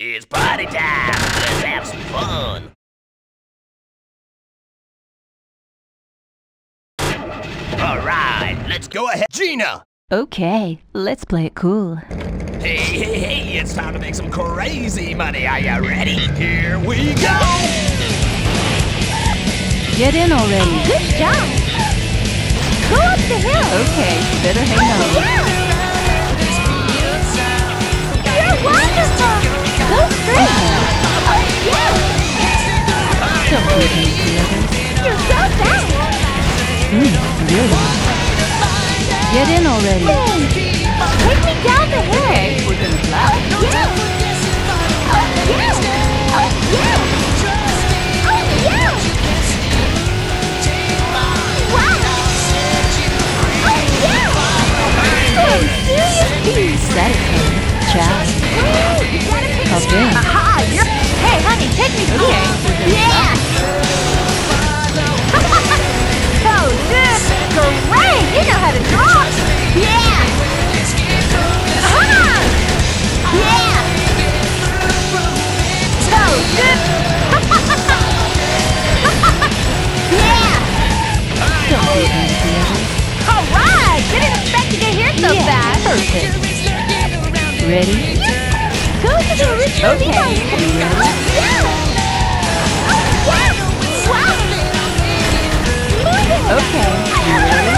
It's party time! Let's have some fun! Alright, let's go ahead. Gina! Okay, let's play it cool. Hey, it's time to make some crazy money. Are you ready? Here we go! Get in already. Good job! Go up the hill! Okay, better hang on. Yeah! You're wonderful! Go straight! Yeah! Don't beat me, the others. You're so fast! Really? Get in already. Take me down the hill! Okay, we're gonna fly. Yeah! Yeah! Yeah! Yeah! Wow! Yeah! Set it, honey. Ciao. Hop in. Aha! Hey, honey, take me through. Okay, we're gonna Yeah! Oh, this is great! You know how to draw! Yeah! Aha! Yeah! Oh, this... Yeah! Don't beat me, the others. Alright! Didn't expect you to hear so fast! Perfect. Ready? Go to the original Okay, Levi. you ready? Yeah! Wow! Wow! Moving! Okay, you ready?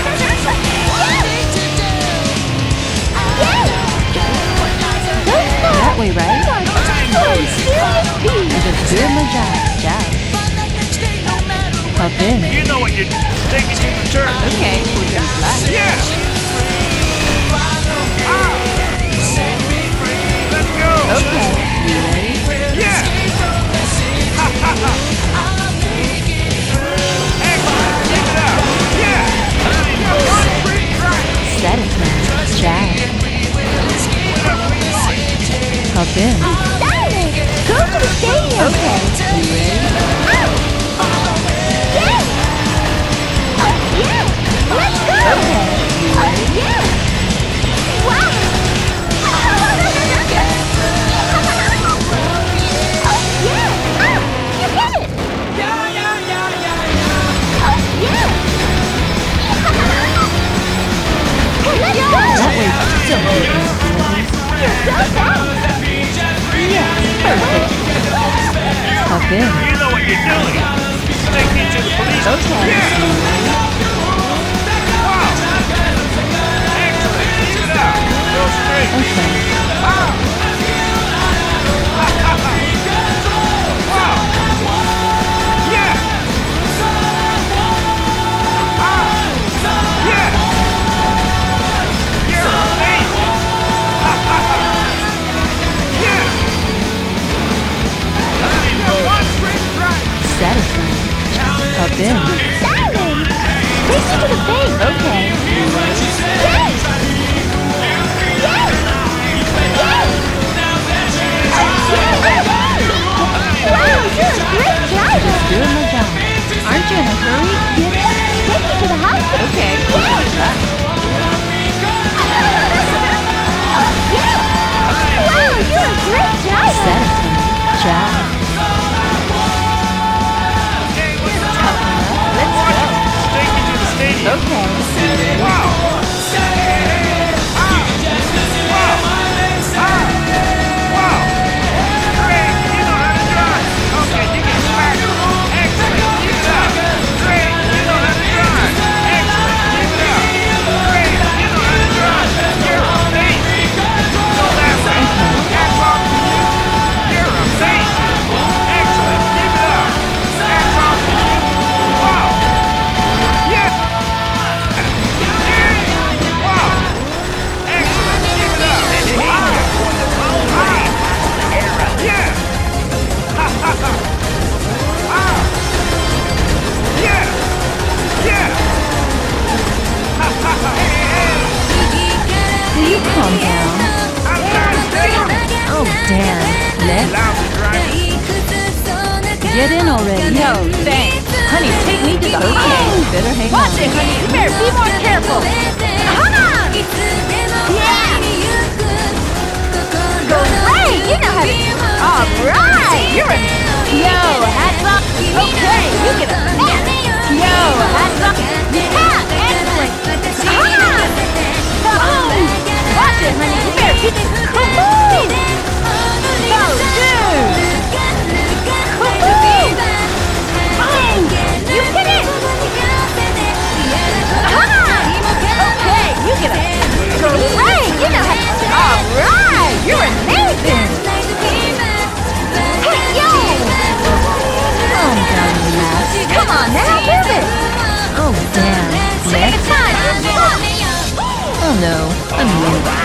That way, right? Just doing my job. Ciao. Hop in. You know what you're doing. Take me to the turn. Okay, we're gonna fly. Yeah! Let's go! Okay, you ready? Yeah! Ha ha ha! Excellent! Keep it up! Yeah! Set it, man. Ciao. Hop in. Go to the stadium! Okay, you ready? Yeah! Yeah! Let's go! Okay, you ready? Yeah! Wow! Yeah! You hit it! Yeah! Let's go! That way. Don't beat me. You're so fast! Yes, perfect. Hop in. You know what you're doing! Take me to the police! Okay, Yeah! you ready? Wow! Excellent! Keep it up! Go straight! Okay. Wow! Yeah! Yeah! You're amazing! Yeah! One straight drive! Satisfying. Hop in. Simon! Take me to the bank! Okay, you ready? Yes! Yes! Yes! Wow, you're a great driver! Doing my job. Aren't you in a hurry? Take me to the hospital! Okay, Yes! bye. Yes! Wow, you're a great driver! Satisfying. Ciao. Let's go. Take me to the stadium! Okay, you ready? Wow! Wow! Great! You know how to drive! Okay, you can smack it! Excellent! Keep it up! Great! You know how to drive! Excellent! Keep it up! Great! You know how to drive! You're amazing! Go that way! Hats off to you! You're amazing! Excellent! Keep it up! Hats off to you! Wow! Yeah! Wow! Excellent! Keep it up! Wow! Yeah! Ha ha ha! Wow! Yeah! Yeah! Ha ha ha! Hey! Will you calm down? I'm trying to stay on it! Oh, damn. Next. Lousy driver! Get in already. No, thanks. Honey, take me to the Okay, better hang Watch on. it, honey. You better be more careful. Yeah! Go right! You know how to... All right! You're a... Yo, hats off. Okay, you get a pass. Yo, hats off. Pass. Excellent. Come on. Watch it, honey. You better keep it. Woohoo! Go, dude. Woohoo! Oh, you hit it. Okay, you get a... Great. You know how to... All right. You're amazing. Hey, yo. Calm down, lass. Come on now, move it. Oh, damn. Take Next. a time. Oh no, I'm late.